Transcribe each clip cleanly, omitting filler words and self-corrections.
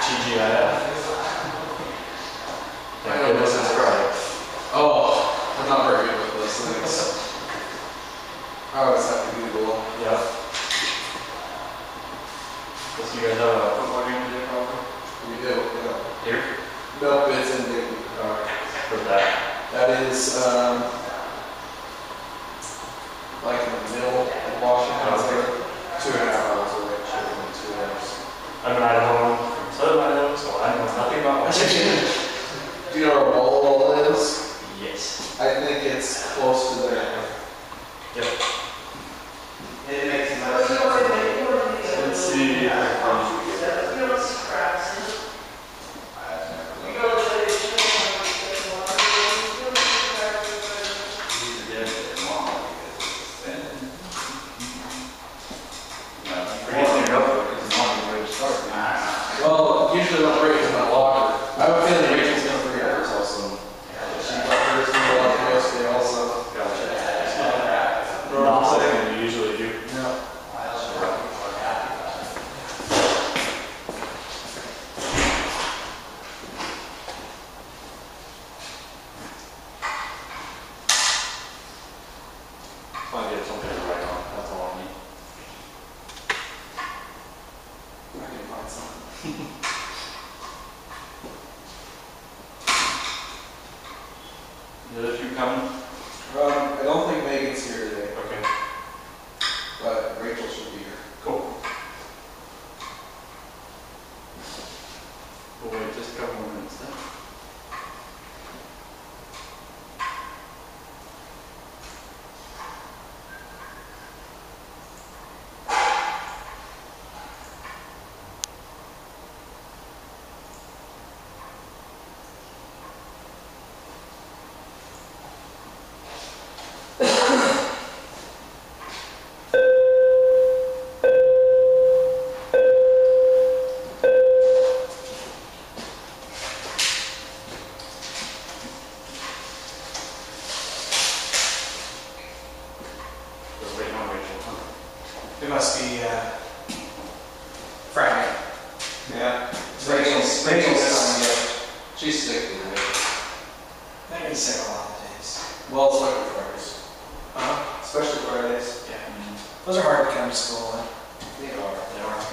TGIF. I know this is right. Oh, I'm not very good with those things. I always have to Google. Yep. Does you guys have a football game today, probably? We do, yeah. Here? Nope, it's in Dayton. Where's that? That is, like in the middle of Washington. It's like 2.5 hours away. Should have been 2 hours. I'm in Idaho, from southern Idaho, so I know nothing about Washington. Do you know where Walla is? Yes. I think it's close to there. Yep. It makes sense. Let's see. Well, usually when Rachel's in my locker, I have a feeling Rachel's going to forget hers also. She got hers in the locker yesterday also. Gotcha. Not something you usually do. No. Might get something to write on. That's all I need. I can find something. The other two coming? I don't think Megan's here today, Okay. but Rachel should be here. Cool. We'll wait just a couple more minutes then. We're waiting on Rachel. It must be Friday. Yeah. Rachel's on yet. She's sick today. They've been sick a lot of days. Well, especially Fridays. Huh? Especially Fridays. Yeah. Those are hard to come to school with. They are. They are.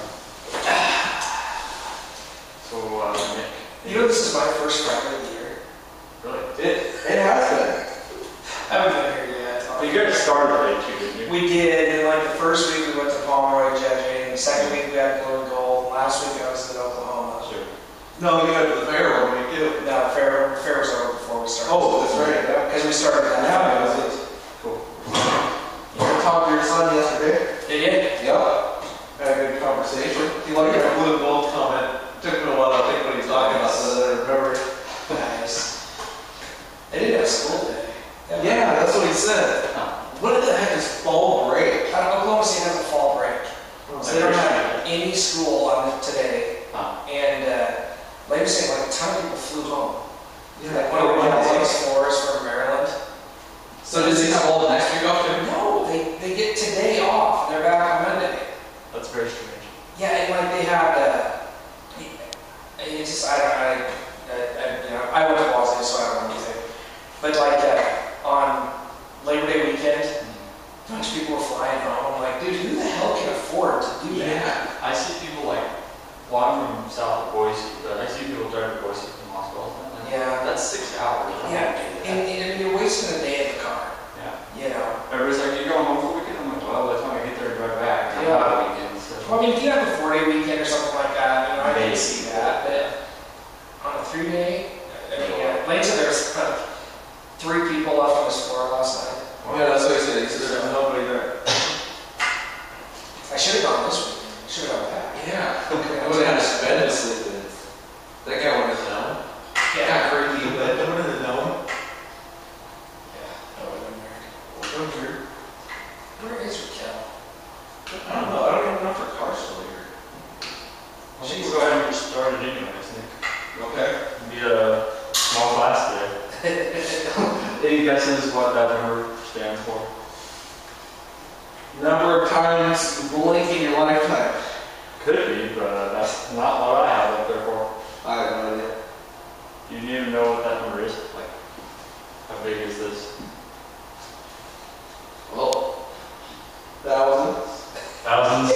So, Nick. You know, this is my first Friday of the year. Really? It has been. I haven't been here yet. But you guys started late too, didn't you? We did, and like the first week we went to Pomeroy judging, the second week we had Blue and Gold, last week I was in Oklahoma. Sure. No, you went to the fair one week too. No, fair was over before we started. Oh, that's right. Yeah. Because we started that. Yeah, it was. Cool. You were talking to your son yesterday? Did you? Yep. Had a good conversation. He liked that blue and gold comment. Took me a while to think what he's talking about, so that I remember. Nice. They didn't have school today. Yeah, that's what he said. Huh. What the heck is fall break? Oklahoma State has a fall break. So they don't have any school on today. Huh. And like you say, like a ton of people flew home. Yeah, Like one of the biggest fours from Maryland. So does he have all the next week off too? No, they get today off. They're back on Monday. That's very strange. Yeah, and like they had, it's just you know, I went to Ball State, so I don't know anything. But like on Labor Day weekend, a bunch of people were flying home. I'm like, dude, who the hell can afford to do that? I see people like walking from south of Boise, but I see people driving to Boise from hospitals. Yeah. That's 6 hours. Yeah, and you're wasting a day in the car. Yeah. You know. Everybody's like, you're going home for the weekend? I'm like, well, by the time I get there and drive back, I'm Yeah. out of the weekend. So. Well, I mean, if you have a 4-day weekend or something like that, you know, I can see that. But on a 3-day, I mean, yeah. Lane said there's 3 people left on this floor last night. Yeah, that's what he said. He said there's nobody there. I should have gone this weekend. I should have gone back. Yeah. I would have had to spend it sleeping. That guy wanted to know. Yeah. Got freaky, but I wanted to know. Yeah, that would have been weird. Come here. Where is Raquel? I don't know. I don't even know if her car's still here. I think we'll go ahead and get started anyways, Nick. Okay. It'll be a small class today. Any guesses what that number stands for? Number of times you blink in your lifetime. Could be, but that's not what I have up there for. Do you even know what that number is? Like, how big is this? Well, thousands, Thousands?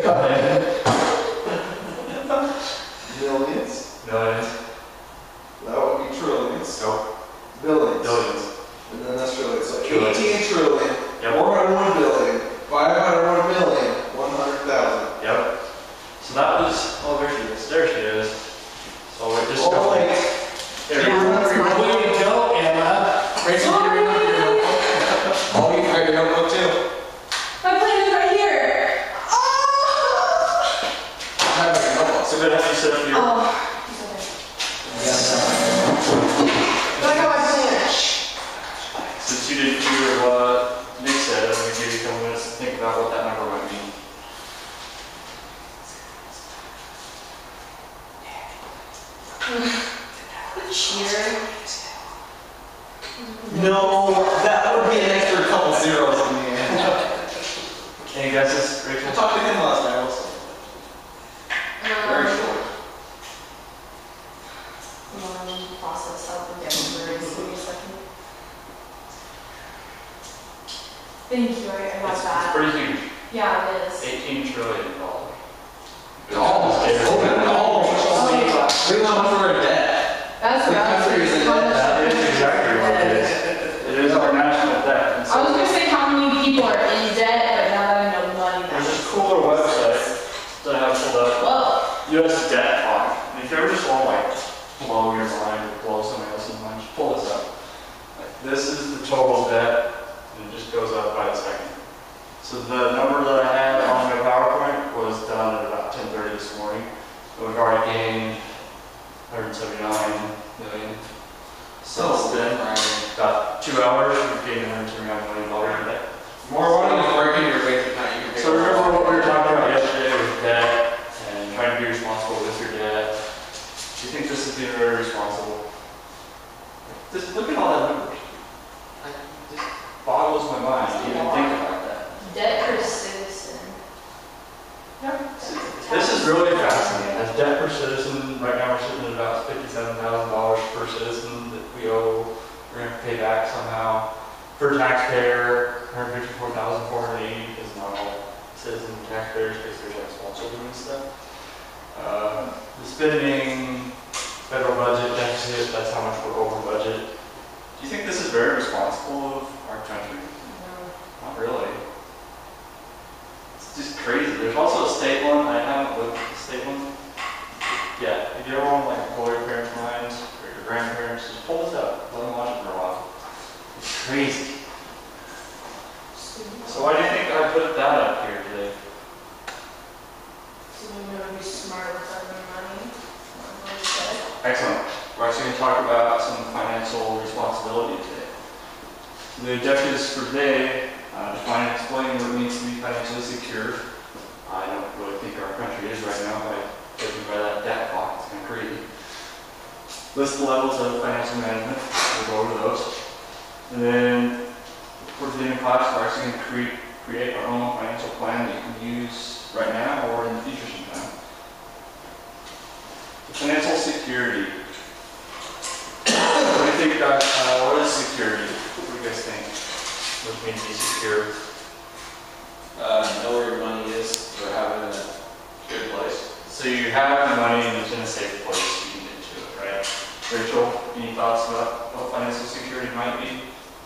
millions, Millions? that would be trillions, Nope. billions. Billions. And then that's trillions. So Trillions. 18 trillion, Yep. 401 billion, 501 million, 100,000. Yep. So that was, oh, there she is. There she is. So we just Oh, got wait. there. Way to go, Emma. Rachel, Sorry. your notebook. Oh, you got your notebook too? My plan is right here. Oh! I have your notebook. So good have you sit up here. Oh. But I got my plan. Since you didn't hear what Nick said, I'm going to give you a couple minutes to think about what that number might mean. Cheer. No, that would be an extra couple zeros in the end. Any guesses, I Rachel? talked to him last night also. Very short. Process out the different words. Give me a second. Thank you. I got It's that. pretty huge. Yeah, it is. $18 trillion. Oh, Oh, we went for a debt. That's The what I was country is in thinking. debt. That is exactly what it is. It is our national debt. And I was so gonna say how many people are in debt, but now that I know money, there's that's. this cool little website that I have pulled up. Whoa. U.S. debt fund. And if you ever just want to like blow your mind or blow somebody else's mind, just pull this up. Like, this is the total debt, and it just goes up by the second. So the number that I had on my PowerPoint was done at about 10:30 this morning. And we've already gained 179 million. Since then, about 2 hours, we've gained 179 million dollars in debt. More money is breaking your bank account. You can pay So for it. remember what we were talking about yesterday with debt and trying to be responsible with your debt. Do you think this is being very responsible? Just look at all that numbers. Like, it just boggles my mind to even think about that. Debt per citizen. This is really fascinating. As debt per citizen, right now we're sitting at about $57,000 per citizen that we owe. We're going to pay back somehow. Per taxpayer, $154,480 because not all citizens are taxpayers because there's like small children and stuff. The spending, federal budget deficit, that's how much we're over budget. Do you think this is very responsible of our country? Not really. It's just crazy. There's also a state one. I haven't looked at the state one. Yeah, if you ever want to like blow your parents' minds or your grandparents, just pull this up. Let them watch it for a while. It's crazy. So why do you think I put that up here today? So we know to be smart with our money. Excellent. We're actually going to talk about some financial responsibility today. The objectives for today, define and explain what it means to be financially secure. I don't really think our country is right now, by judging by that debt clock. It's kind of crazy. List the levels of financial management. We'll go over those. And then, towards the end of class, we're actually going to create our own financial plan that you can use right now or in the future sometime. Financial security. What do you think about, what is security? What do you guys think? What does it mean to be secure? Know where your money is or have it in a good place. So you have the money and it's in a safe place, you can get to it, right? Rachel, any thoughts about what financial security might be?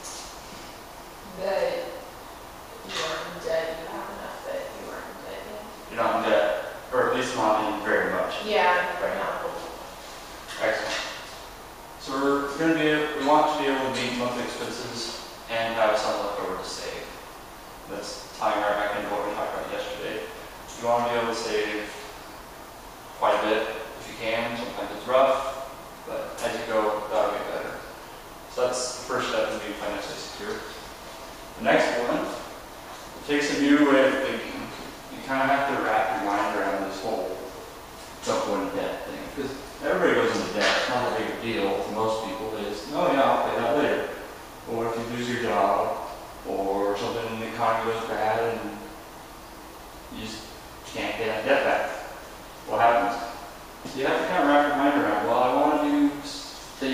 That you are in debt, you have enough that you are in debt. You're not in debt, or at least not in very much. Yeah, right now. Excellent. So we want to be able to meet monthly expenses and have some left over to save. That's tying right back into what we talked about yesterday. You want to be able to save quite a bit if you can. Sometimes it's rough, but as you go, that'll get better. So that's the first step in being financially secure. The next one takes a new way of thinking. You kind of have to wrap your mind around this whole don't go into debt thing. Because everybody goes into debt. It's not a big deal to most people. It's, oh yeah, I'll pay that later. But what if you lose your job or something in the economy goes bad and you just can't pay that debt back? What happens? So you have to kind of wrap your mind around, well, I want to do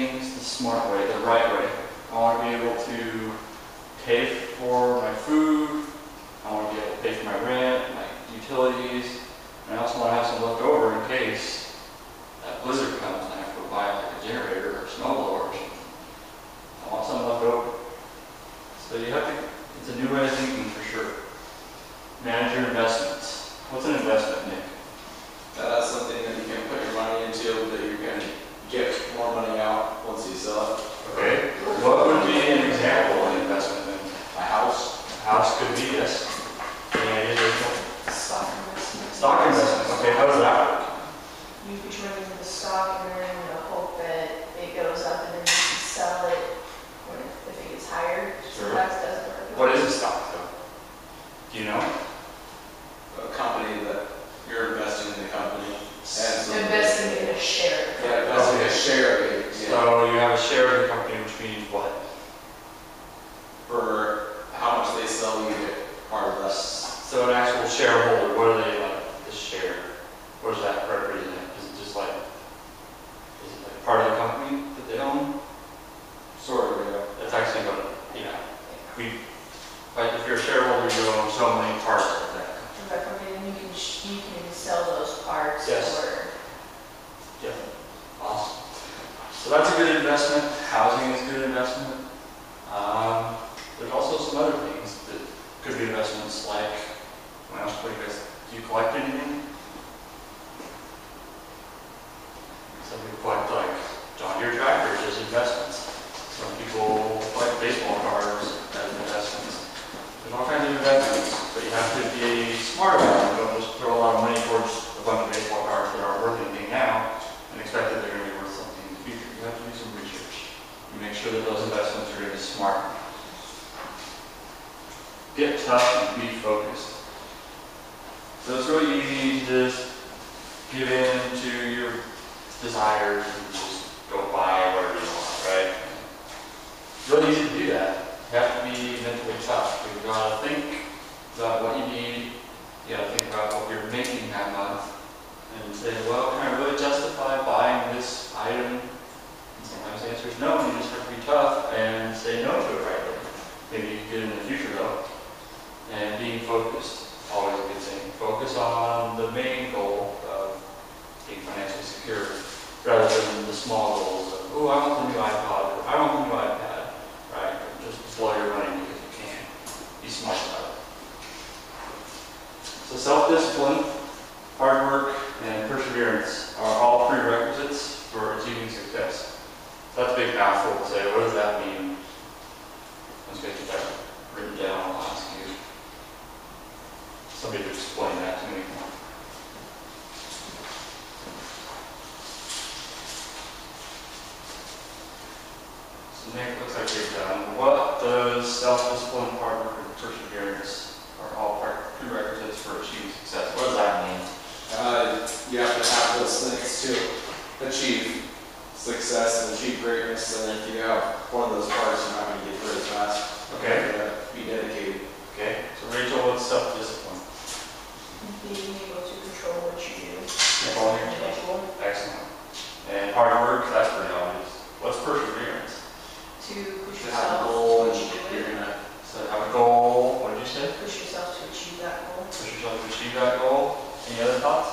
smart way, the right way. I want to be able to pay for my food. I want to be able to pay for my rent, my utilities, and I also want to have some left over in case that blizzard comes and I have to go buy like a generator or a snowblower or something. I want some left over. So you have to, it's a new way of thinking for sure. Manage your investments. What's an investment, Nick? That's something that you can put your money into that you're going to get more money out once you sell it. Okay. What would be an example of an investment then? A house. A house could be, yes. And it is Stock investment. stock investment. Okay, how does that work? You put your money into the stock and then hope that it goes up and then you can sell it when if it gets higher. Sure. That doesn't work. What is a stock though? Do you know? A company that you're investing in the company. And so Investing in a share. Yeah, investing in a share of it. Yeah. So you have a share of the company, which means what? For how much they sell, you get part of that. So an actual shareholder, what are they like? The share. What does that represent? Is it just like, is it like part of the company that they own? Sort of, yeah. That's actually what, like if you're a shareholder, you own so many parts of that company. But from then you can sell those parts Yes. or Yeah. Awesome. So that's a good investment. Housing is a good investment. There's also some other things that could be investments like, well, what do you guys, do you collect anything? Some people collect like John Deere tractors as investments. Some people collect baseball cards as investments. There's all kinds of investments, but you have to be smart about them. Don't just throw a lot of money towards a bunch of baseball cards that aren't worth anything now and expect that they're going to be worth something in the future. You have to do some research. You make sure that those investments are going to be smart. Get tough and be focused. So it's really easy to just give in to your desires and just go buy whatever you want, right? It's really easy to do that. You have to be mentally tough. You've got to think about what you need. You got to think about what you're making that month and say, well, can I really justify buying this item? And sometimes the answer is no, and you just have to be tough and say no to it right away. Maybe you can get it in the future though. And being focused, always a good thing. Focus on the main goal of being financially secure rather than the small goals of, oh, I want the new iPod, or I want the new iPad, right? Just blow your money because you can. Be smart about it. So self-discipline, hard work, and perseverance are all prerequisites for achieving success. So that's a big mouthful to say. What does that mean? Let's get that written down. I'll ask you. Somebody to explain that to me. So Nick, looks like you're done. What does self-discipline, hard work, and perseverance are all prerequisites for achieving success? What does that mean? You have to have those things to achieve success and achieve greatness. And if you have one of those parts, you're not going to get very fast. Okay. You have to be dedicated. Okay. So Rachel, what's self-discipline? being able to control what you do. Controlling your Individual. Excellent. And hard work, that's pretty obvious. What's perseverance? To push To have a yourself goal to and achieve you're it. gonna. So have a goal. What did you say? Push yourself to achieve that goal. Push yourself to achieve that goal. Any other thoughts?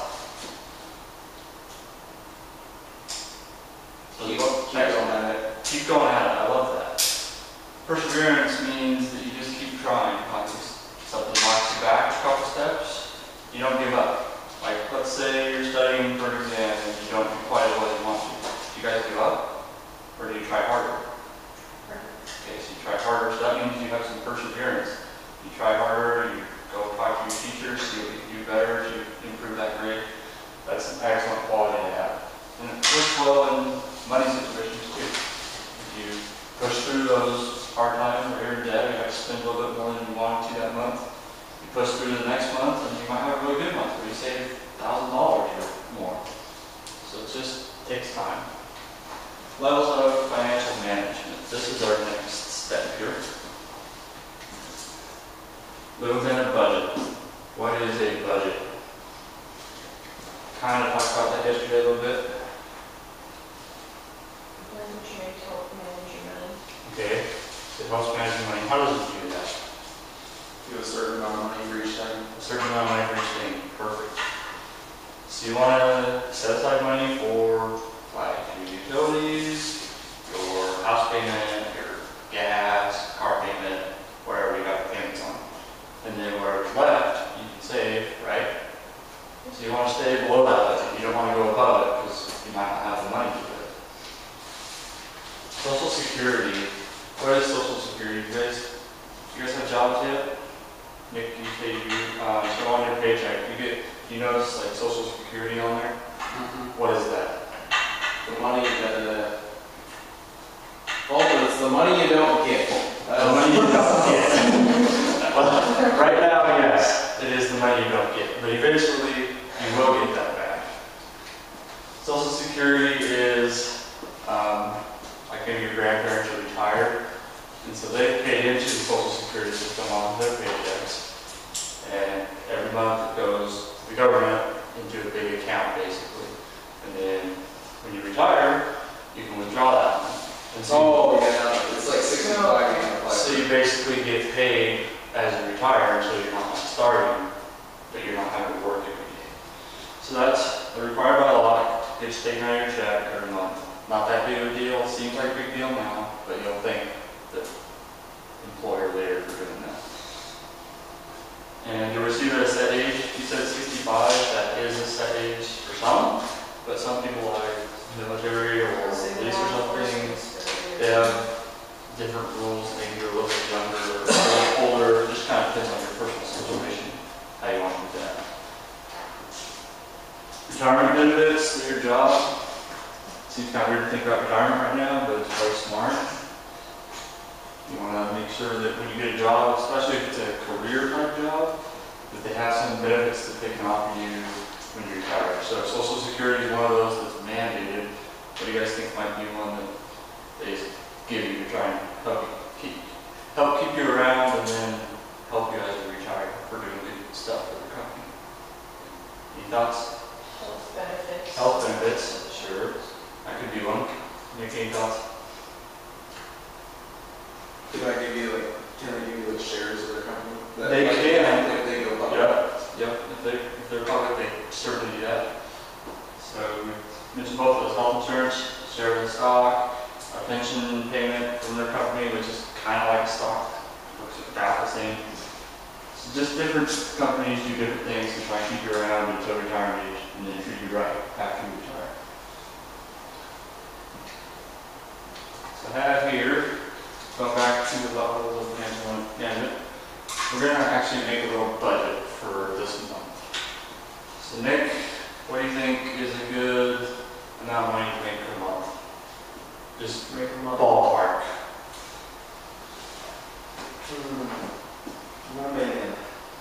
So Keep next going one. at it. Keep going at it. I love that. Perseverance means that you just keep trying. Like if something knocks you back a couple steps, you don't give up. Like let's say you're studying for an exam and you don't do quite as well as you want to. Do you guys give up? Or do you try harder? Okay, so you try harder, so that means you have some perseverance. You try harder, you go talk to your teacher, see what you can do better to improve that grade. That's an excellent quality to have. And it works well in money situations too. If you push through those hard times where you're in debt, you have to spend a little bit more than you wanted to that month. You push through the next month and you might have a really good month where you save $1,000 or more. So it just takes time. Levels of financial management. This is our next step here. Live within a budget. What is a budget? Kind of talked about that yesterday a little bit. When would you make total how does it do that? Give a certain amount of money for each thing. A certain amount of money for each thing, perfect. So you want to set aside money for like your utilities, your house payment, your gas, car payment, whatever you got payments on. And then whatever's left, you can save, right? So you want to stay below that budget. You don't want to go above it because you might not have the money to do it. Social Security. What is Social Security? Do you guys have jobs yet? Nick, you say so on your paycheck, you notice like Social Security on there? What is that? The money that, well, it's the money you don't get. The money you don't get. Well, right now, yes, it is the money you don't get, but eventually you will get that back. Social Security is, like maybe your grandparents are retired, and so they paid into the Social Security system on their paychecks. And every month it goes to the government into a big account basically. And then when you retire, you can withdraw that money. And so, Oh, yeah, it's like 65 you can apply. so you basically get paid as you retire until you're not starting, but you're not having to work every day. So that's required by law. It's taken out of your check every month. Not that big of a deal. Seems like a big deal now, but you'll think the employer later for doing that. And to receive it at a set age, you said 65, that is a set age for some, but some people like military or police or something, they have different rules, maybe you're a little bit younger or a little older, it just kind of depends on your personal situation, how you want to do that. Retirement benefits through your job. Seems kind of weird to think about retirement right now, but it's very smart. You want to make sure that when you get a job, especially if it's a career type job, that they have some benefits that they can offer you when you retire. So Social Security is one of those that's mandated. What do you guys think might be one that they give you to try and help keep you around and then help you as you retire for doing good stuff for the company? Any thoughts? Health benefits. Health benefits, sure. That could be one. Nick, any thoughts? Can they give you like shares of their company? They can. If they go public. Yep. If they're public, they certainly do that. So we mentioned both of those: health insurance, share of the stock, a pension payment from their company, which is kind of like stock, looks about the same. So just different companies do different things to try and keep you around until retirement age, and then treat you right after you retire. So I have here. Going back to the level of management, we're going to actually make a little budget for this month. So Nick, what do you think is a good amount of money to make per month? Just Make a month. ballpark. $1 million.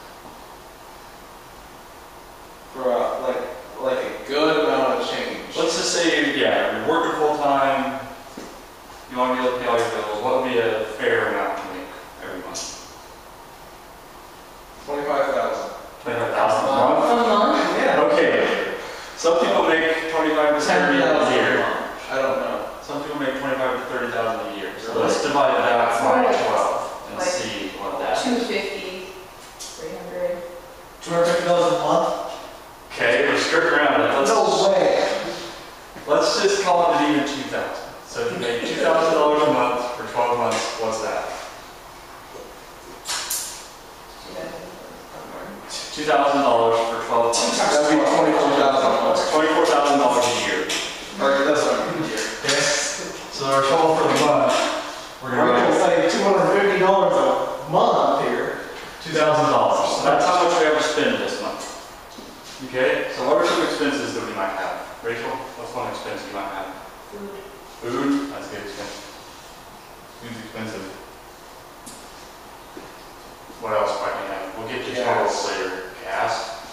For like a good amount of change. Let's just say, you're working full time, you want to be able to pay all your bills, what would be a fair amount to make every month? $25,000. $25,000 a month? Yeah. Okay. Some people make 25 to 30 a year. I don't know. Some people make 25 to 30,000 a year. So let's divide that by 12 and Like see what that is. 250, 300. $250 a month? Okay, we're skirting around it. way. Let's just call it even 2,000. So if you make $2,000 a month for 12 months, what's that? $2,000 for 12 months. That'd be $24,000. $24,000 a year. Or that's what I mean, here. So our total for the month, we're We're going to gonna say $250 a month here. $2,000. So that's how much we have to spend this month. Okay, so what are some expenses that we might have? Rachel, what's one expense you might have? Food. Food? That's a good expense. Food's expensive. What else might we have? We'll get to totals later. Gas.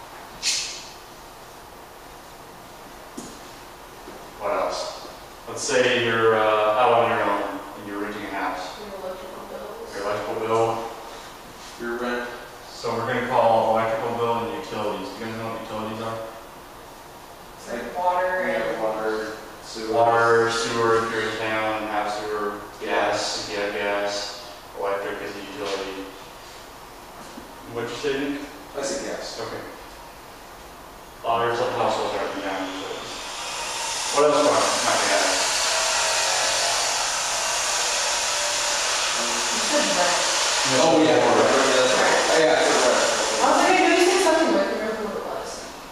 What else? Let's say you're out on your own and you're renting a house. Your electrical bills. Your electrical bill. Your rent. So we're going to call electrical bill and utilities. Do you guys know what utilities are? It's like water and. Water, sewer. Water, sewer if you're in town and have sewer, gas if you have gas, electric saving? I said yes. Okay. Some households are down. What else do I might be adding? You said rent. Oh, yeah. Oh, yeah, I said right. I was like, I know you said something, but I couldn't remember what it was.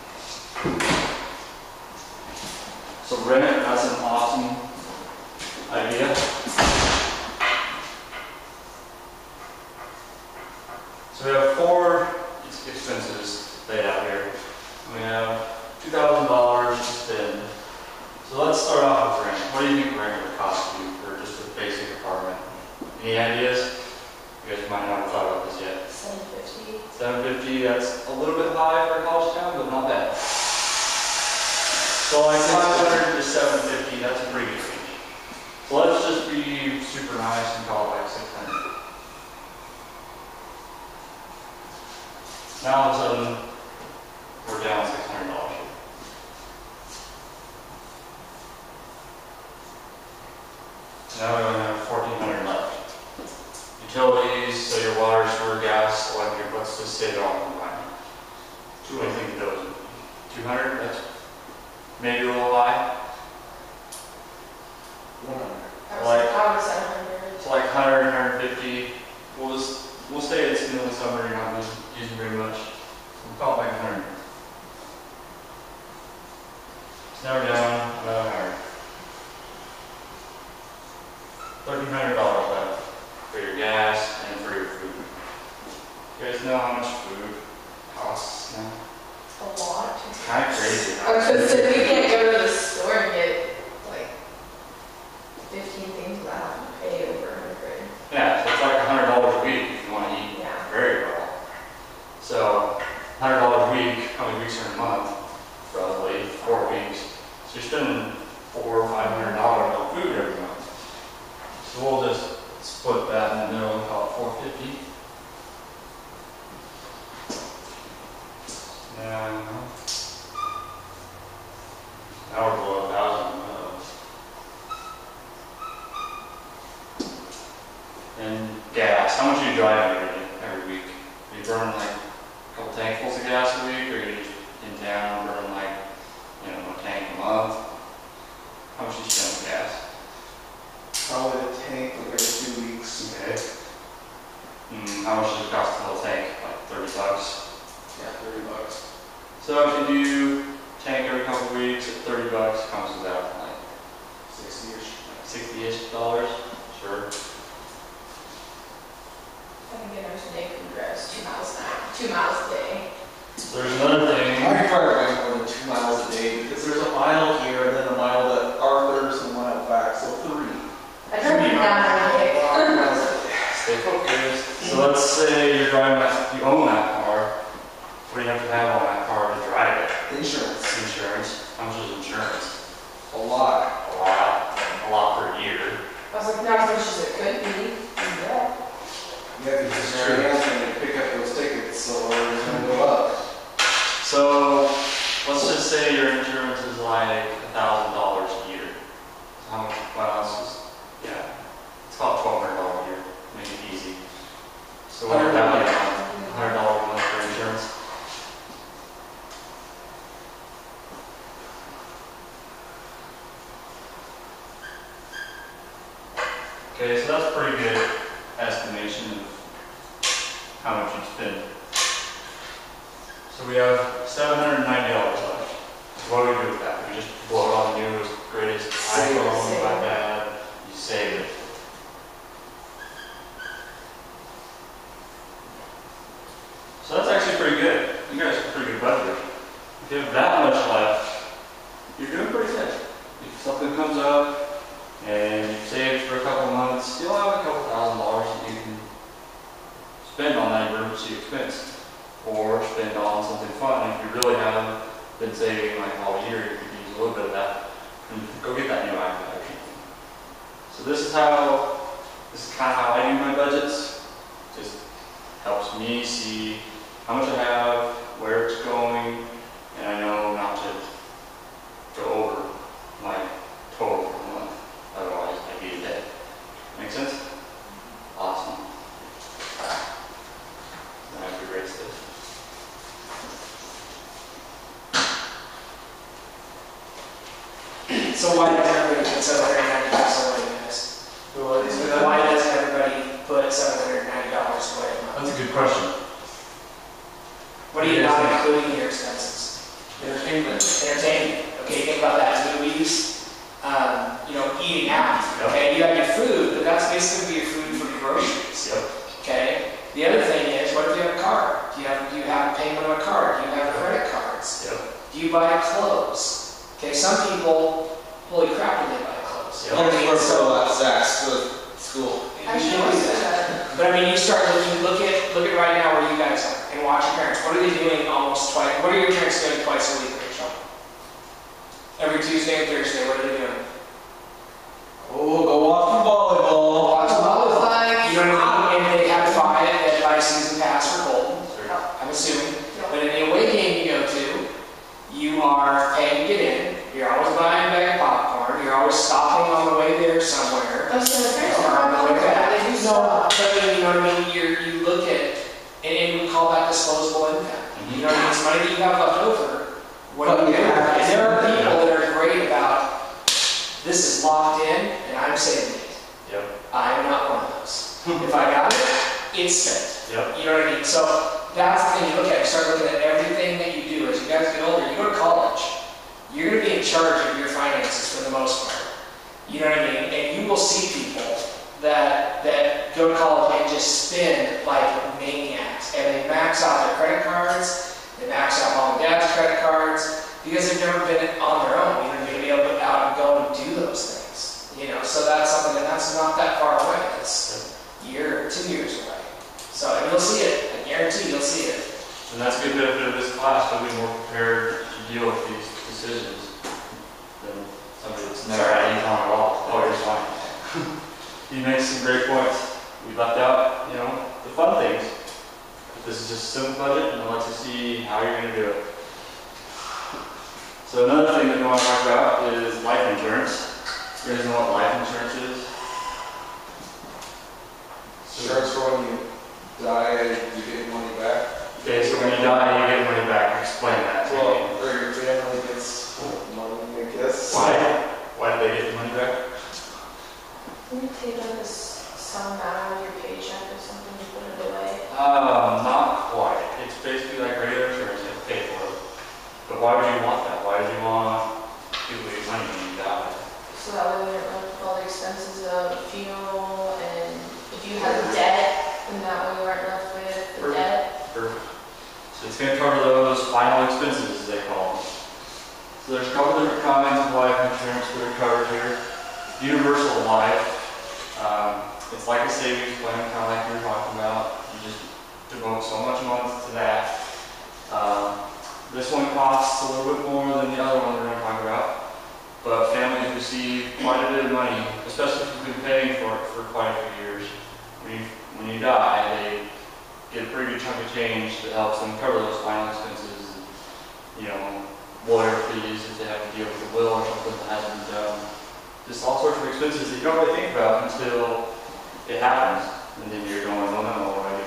So rent, that's an awesome idea. So we have 4 expenses laid out here. We have $2,000 to spend. So let's start off with rent. What do you think rent would cost you for just a basic apartment? Any ideas? You guys might not have thought about this yet. 750. $750, that's a little bit high for a college town, but not bad. So like 500 to 750, that's a pretty good range. So let's just be super nice and call it like 600. Now all of a sudden, we're down $600 here. Now we only have $1,400 left. Utilities, so your water, sewer, gas, electric, let's just say they're all combined. What do you think of those? 200? That's maybe a little high. 100. I would say 700. It's like 100, 150. We'll say it's in the summer, you're not using very much. We'll call it like 100. So now we're down about 100. $1,300 left for your gas and for your food. You guys know how much food costs now? A lot. It's kind of crazy. I was gonna say, we can't go to the store and get like 15 things without having to pay over 100. Yeah, so it's like $100 a week if you want to eat Yeah. very well. So $100 a week, how many weeks are in a month? Roughly 4 weeks. So you're spending $400 or $500 on food every month. So we'll just split that in the middle and call it 450. Now we're below 1,000. And gas, how much are you driving every week? Are you burning like a couple tankfuls of gas a week, or are you just in town burning like, a tank a month? How much do you spend on gas? Probably a tank like every 2 weeks. Okay. How much does it cost to fill a tank? Like $30? Yeah, $30. So if you do tank every couple of weeks at $30, it comes out to like 60-ish. $60-ish. Sure. I can get our day from dress 2 miles an hour, 2 miles a day. So there's another thing. I probably run more than 2 miles a day because there's a mile here and then a mile that Arthur's and one out back, so 3. I drive you down every day. Stay focused. So let's say you're driving you own that car. What do you have to have on that car to drive it? Insurance. Insurance. How much is insurance? A lot. A lot. A lot per year. I was like, not as much as it could be. Yeah. Yeah, because your hands when you pick up those tickets, so it's going to go up. So let's just say your insurance is like $1,000 a year. How much? What else is? Yeah, it's called $1,200 a year. Make it easy. So what are that like? $100 a month for insurance. Okay, so that's a pretty good estimation of how much you spend. So we have $790 left. What do we do with that? We just blow it on the newest, greatest Save it. iPhone, iPad, you save it. So that's actually pretty good. You guys have a pretty good budget. If you have that much left, you're doing pretty good. If something comes up and you've saved for a couple months, you'll have a couple $1,000s that you can spend on that emergency expense. Or spend on something fun. If you really haven't been saving like all year, you could use a little bit of that and go get that new iPad or something. So this is kind of how I do my budgets. Just helps me see how much I have, where it's going, and I know not to go over my total for the month. Otherwise, I'd be in debt. Make sense? Awesome. That's the great stuff. So why does everybody put $790 away in this? Why doesn't everybody put $790 away a month? That's a good question. What are you not including in your expenses? Entertainment. Entertainment. Okay, think about that. Movies, eating out. Yep. Okay, you have your food, but that's basically your food for your groceries. Yep. Okay. The other thing is, what if you have a card? Do you have a payment on a card? Do you have credit cards? Yep. Do you buy clothes? Okay, some people, holy crap, do they buy clothes? Yep. You know what I mean? So, Saks for school. I you should can do do that. that. But I mean, you start looking, look at right now where you guys are, and watch your parents. What are they doing almost twice? What are your parents doing twice a week, Rachel? Every Tuesday and Thursday, what are they doing? Oh, go watch the volleyball. Watch volleyball. Like, You know what I mean? And they have to buy a season pass for Bolton, I'm assuming. But in the away game you go to, you are paying to get in. You're always buying a bag of popcorn. You're always stopping on the way there somewhere. Oh, so the parents Or are on the way not back. they do No, stuff. but I mean, you know what I mean? You look at, and we call that disposable income. You know what I mean? It's money that you have left over. What do you do? And there are people that are great about, this is locked in, and I'm saving it. Yep. I'm not one of those. If I got it, it's spent. Yep. You know what I mean? So that's the thing you look at. You start looking at everything that you do. As you guys get older, you go to college, you're going to be in charge of your finances for the most part. You know what I mean? And you will see people that go to college and just spend like maniacs. And they max out their credit cards, they max out mom and dad's credit cards, because they've never been on their own. You know, to be able to get out and go and do those things. You know, so that's something, and that's not that far away. It's a year or 2 years away. So and you'll see it. I guarantee you'll see it. And that's a good benefit of this class, they'll be more prepared to deal with these decisions than somebody that's never had any time at all. Oh, you're fine. He makes some great points. We left out, the fun things. But this is just a simple budget, and it lets you see how you're going to do it. So another thing that we want to talk about is life insurance. You guys know what life insurance is? Insurance for when you die, you get your money back. Okay, so when you die, you get money back. Explain that to me. Well, or your family gets money, I guess. Why do they get the money back? Can you take out some amount of your paycheck or something and put it away? Not quite. It's basically like regular insurance, you have to pay for it. But why would you want that? Why would you want people to get money when you die? So that way we don't run with all the expenses of funeral, and if you have debt, then that way we aren't left with the debt. Perfect. So it's going to cover those final expenses, as they call them. So there's a couple different kinds of life insurance that are covered here. Universal life. It's like a savings plan, kind of like you were talking about. You just devote so much money to that. This one costs a little bit more than the other one we're going to talk about. But families receive quite a bit of money, especially if you've been paying for it for quite a few years. When you die, they get a pretty good chunk of change that helps them cover those final expenses. Lawyer fees if they have to deal with a will or something that hasn't been done. Just all sorts of expenses that you don't really think about until it happens. And then you're going, oh no, what do I do?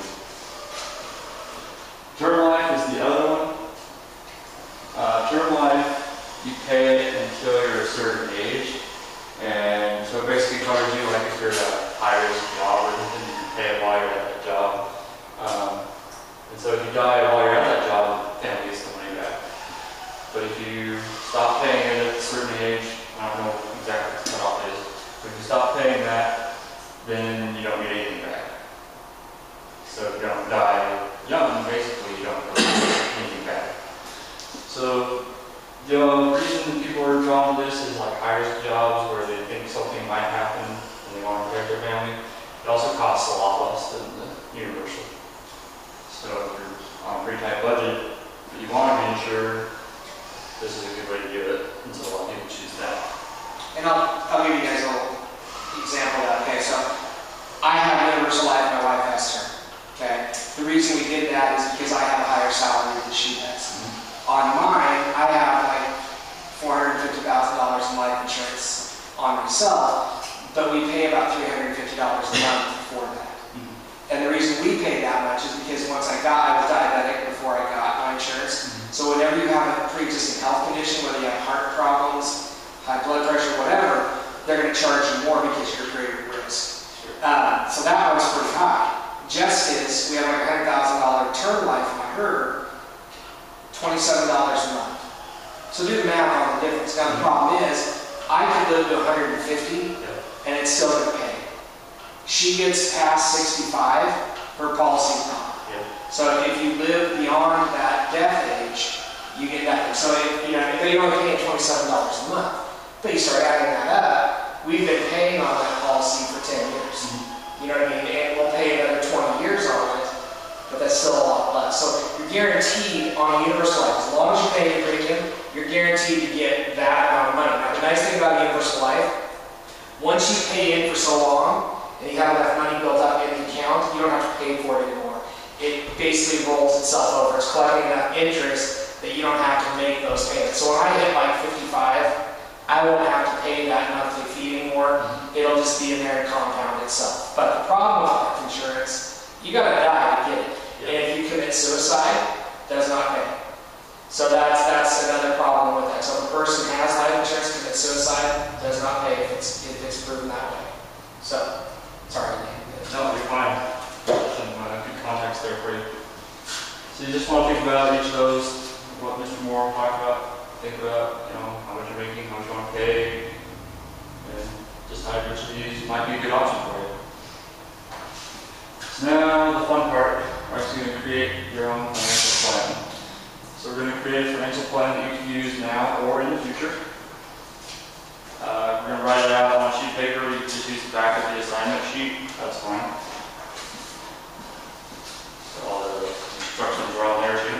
Term life is the other one. Term life, you pay it until you're a certain age. And so it basically covers you like if you're at a high-risk job or something, you can pay it while you're at that job. And so if you die while you're at that job, the family gets the money back. But if you stop paying it at a certain age, I don't know exactly what the cutoff is, but if you stop paying that, then you don't get anything back. So if you don't die young, basically you don't really get anything back. So the reason people are drawn to this is like high-risk jobs where they think something might happen and they want to protect their family. It also costs a lot less than the universal. So if you're on a pretty tight budget, but you want to be insured, this is a good way to do it. And so a lot of people choose that. And I'll give you guys a little example of that. Okay, so I have universal life, my wife has term. Okay, the reason we did that is because I have a higher salary than she does. On mine, I have like $450,000 in life insurance on myself, but we pay about $350 a month for that. And the reason we pay that much is because I was diabetic before I got my insurance. So whenever you have a pre-existing health condition, whether you have heart problems, high blood pressure, gonna charge you more because you're greater risk. So that one's pretty high. Justice, we have like $100,000 term life on her, $27 a month. So do the math on the difference. Now the problem is, I could live to 150 and it's still gonna pay. She gets past 65, her policy's not. So if you live beyond that death age, you get nothing. So if you're only paying $27 a month, but you start adding that up, we've been paying on that policy for 10 years. You know what I mean? And we'll pay another 20 years on it, but that's still a lot less. So you're guaranteed on a universal life, as long as you pay your premium, you're guaranteed to get that amount of money. Now the nice thing about universal life, once you pay in for so long, and you have enough money built up in the account, you don't have to pay for it anymore. It basically rolls itself over. It's collecting enough interest that you don't have to make those payments. So when I hit like 55, I won't have to pay that monthly fee anymore. It'll just be in there and compound itself. But the problem with life insurance, you gotta die to get it. And if you commit suicide, it does not pay. So that's another problem with that. So if a person has life insurance, commits suicide, it does not pay if it's proven that way. So, sorry. No, you're fine. Some good context there for you. So you just want to think about each of those, what Mr. Moore talked about. Think about, how much you're making, how much you want to pay, and decide which of these might be a good option for you. So now the fun part, we're actually going to create your own financial plan. So we're going to create a financial plan that you can use now or in the future. We're going to write it out on a sheet of paper. You can just use the back of the assignment sheet. That's fine. So all the instructions are on there too.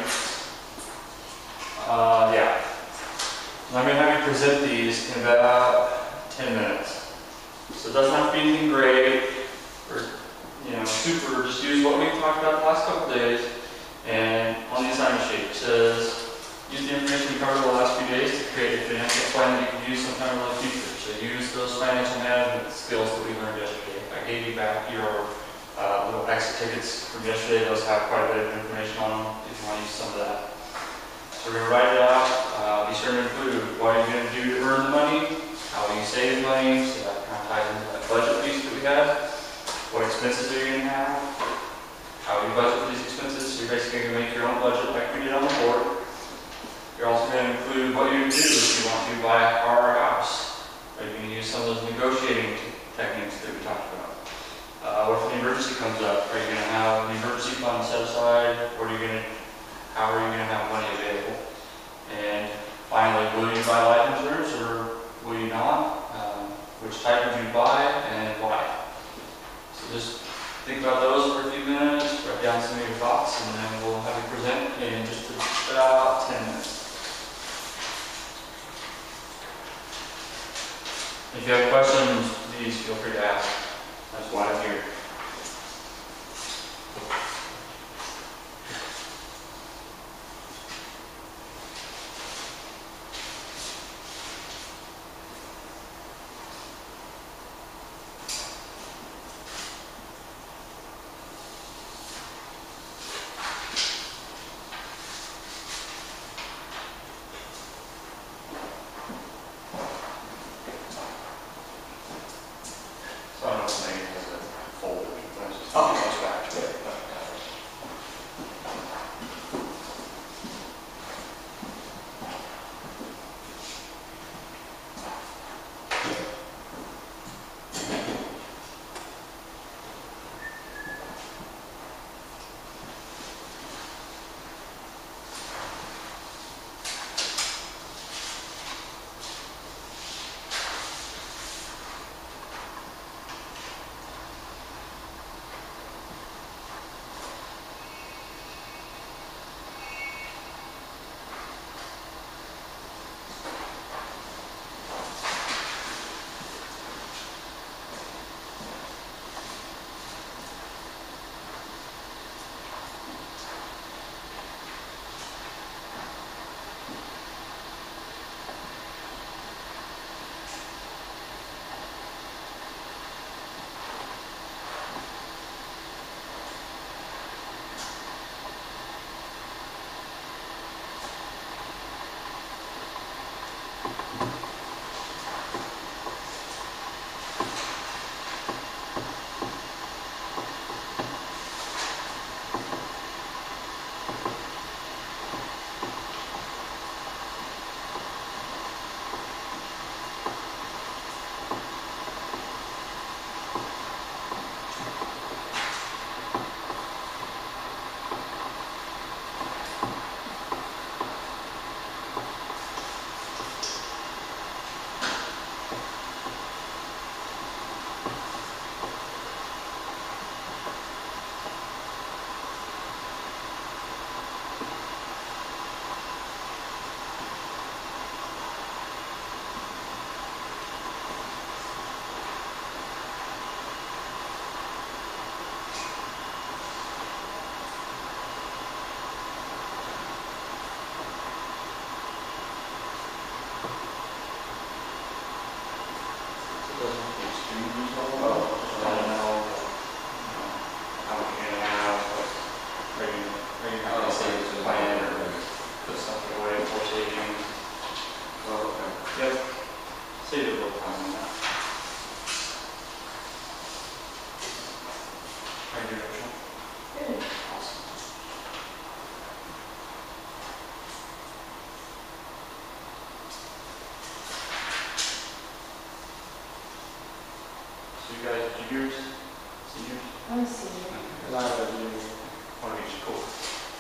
Yeah. I'm going to have you present these in about 10 minutes. So it doesn't have to be anything great or super. Just use what we've talked about the last couple days. And on the assignment sheet it says, use the information we covered the last few days to create a financial plan that you can use sometime in the future. So use those financial management skills that we learned yesterday. I gave you back your little exit tickets from yesterday. Those have quite a bit of information on them if you want to use some of that. So we're going to write it out. Be sure to include what are you going to do to earn the money, how will you save money, so that kind of ties into that budget piece that we have. What expenses are you going to have? How do you budget for these expenses? So you're basically going to make your own budget like we did on the board. You're also going to include what you're going to do if you want to buy a car or a house. Are you going to use some of those negotiating techniques that we talked about? What if an emergency comes up? Are you going to have an emergency fund set aside? Or how are you going to have money available? And finally, will you buy life insurance or will you not? Which type would you buy and why? So just think about those for a few minutes, write down some of your thoughts, and then we'll have you present in just about 10 minutes. If you have questions, please feel free to ask. That's why I'm here. So I don't know if Megan has a folder Well, I don't know how much you're gonna have, but are you gonna save the plan or put something away for savings? Oh, okay. Yep. Save a little time on that. Are you doing Rachel? Good. Awesome. So you guys, juniors, seniors? I'm a senior. And I would do, Want to get you cool?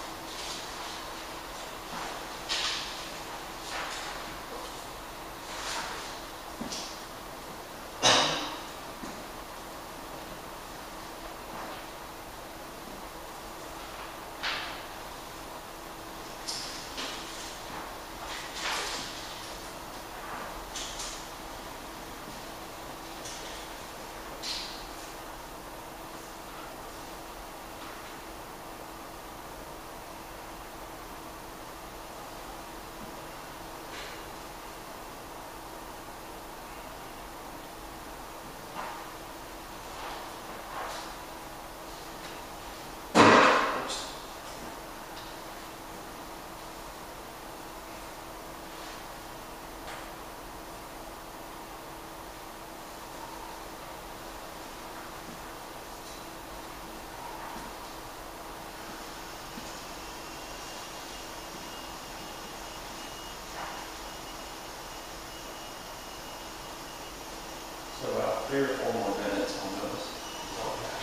So about 3 or 4 more minutes on those. That's all we have.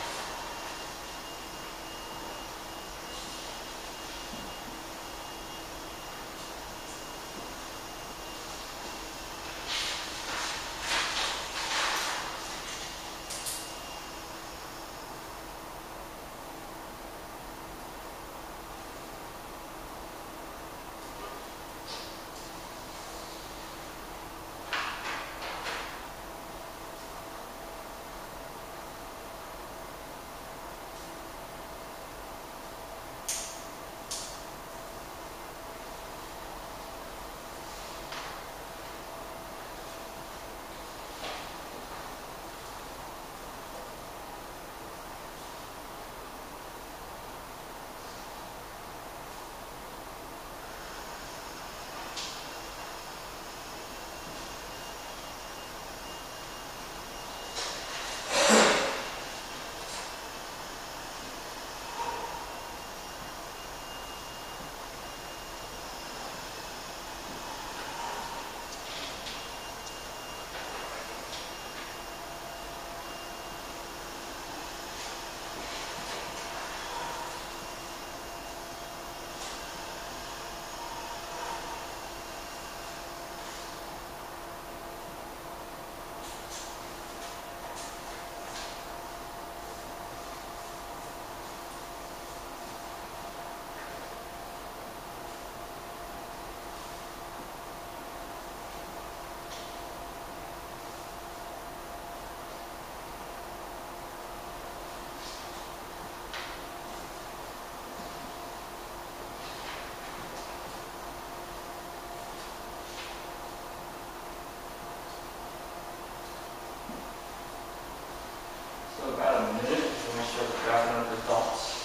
So about a minute, we're going to start wrapping up your thoughts.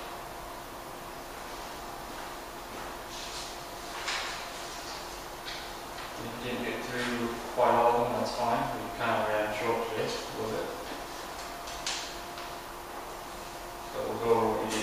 If you didn't get through quite all of them, that's fine. We kind of ran short today a little bit. But we'll go over what we did.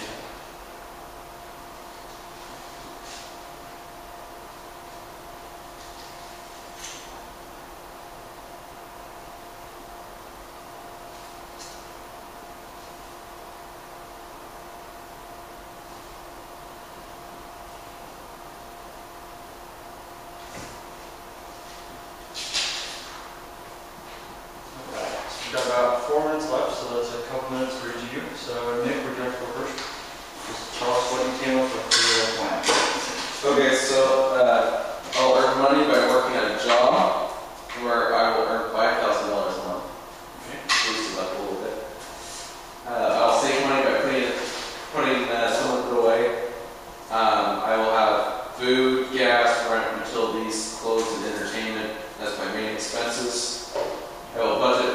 Alright, so we've got about 4 minutes left, so that's a couple minutes for each of you. So Nick, would you like to go first? Just tell us what you came up with for your plan. okay, so, I'll earn money by working at a job where I will earn $5,000 a month. Okay. Boost it up a little bit. I'll save money by putting some of it away. I will have food, gas, rent, utilities, clothes, and entertainment as my main expenses. I will budget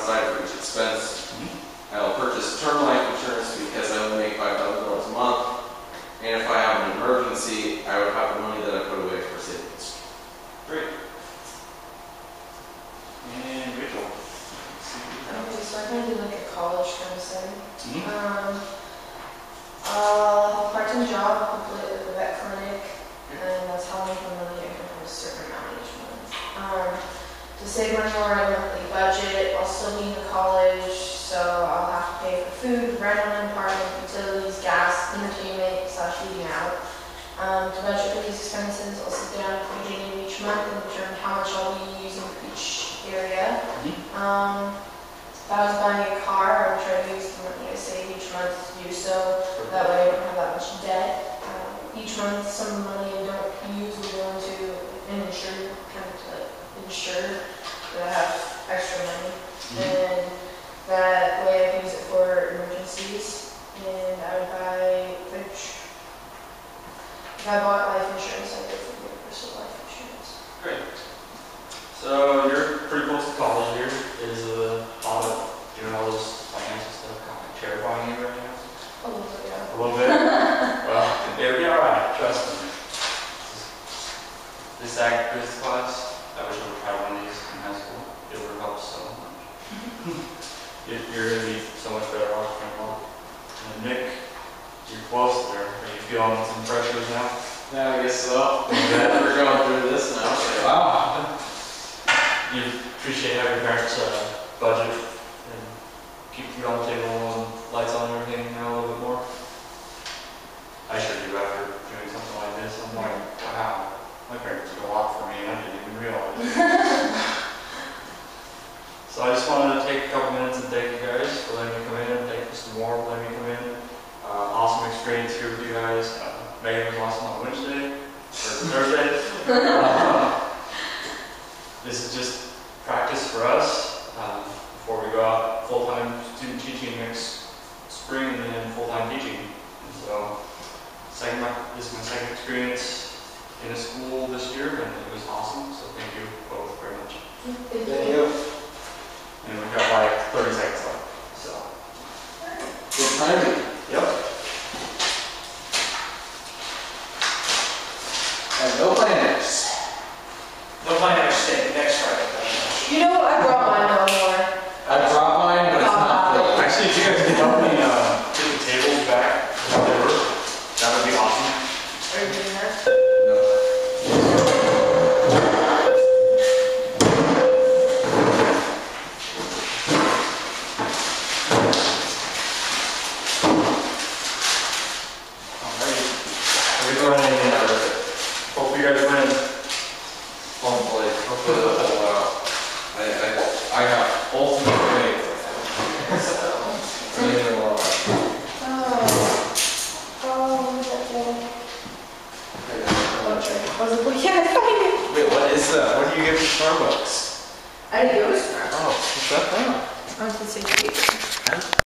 aside for each expense. I'll purchase term life insurance because I only make $5,000 a month. And if I have an emergency, I would have the money that I put away for savings. Great. And Rachel? Okay, so I'm gonna do like a college kind of thing. Mhm. I'll have a part-time job, hopefully at the vet clinic, and that's how I make my money. I can have a certain amount each month. To save money more on a monthly budget, I'll still be in college, so I'll have to pay for food, rent on an apartment, utilities, gas, entertainment, / eating out. To budget for these expenses, I'll sit down at the beginning of each month and determine how much I'll be using for each area. If I was buying a car, I would try to use the money I save each month to do so. That way I don't have that much debt. Each month, some of the money I don't use will go into an insured, kind of to ensure that I have extra money. And that way I can use it for emergencies. And I would buy, if I bought life insurance, I would for universal life insurance. Great. So you're pretty close to college here. Is a lot of doing all this financial stuff kind of terrifying you right now? A little bit, yeah. A little bit? Well, it'll be alright, trust me. This class, I wish I would try one of these in high school. It would help so much. You're going to be so much better off from home. And Nick, you're close there. Are you feeling some pressures now? Yeah, I guess so. We're going through this now. Wow. You appreciate having your parents' budget and keep food on the table and lights on and everything now a little bit more? I sure do after doing something like this. I'm like, wow, my parents did a lot for me and I didn't even realize it. So I just wanted to take a couple minutes and thank you guys for letting me come in. Thank Mr. Moore for letting me come in. Awesome experience here with you guys. Megan was awesome on Wednesday, or Thursday. This is just practice for us before we go out full-time student teaching next spring and then full-time teaching. And so this is my second experience in a school this year and it was awesome. So thank you both very much. Thank you. And we've got like 30 seconds left. So. Good timing. Yep. And no planners. No plan to stay next Friday. You know what? I brought mine no more. I brought mine, but it's not full. Actually, if you guys could help me get the tables back how they were, that would be awesome. Are you doing that? No. Alright. We're going in hope you guys win. Hopefully it'll hold out. I have ultimate faith. So, neither will I. What's that thing? I was like, well, yeah, I find it. Wait, what is that? What do you get from Starbucks? I didn't go to Starbucks. Oh, what's that from? I was the same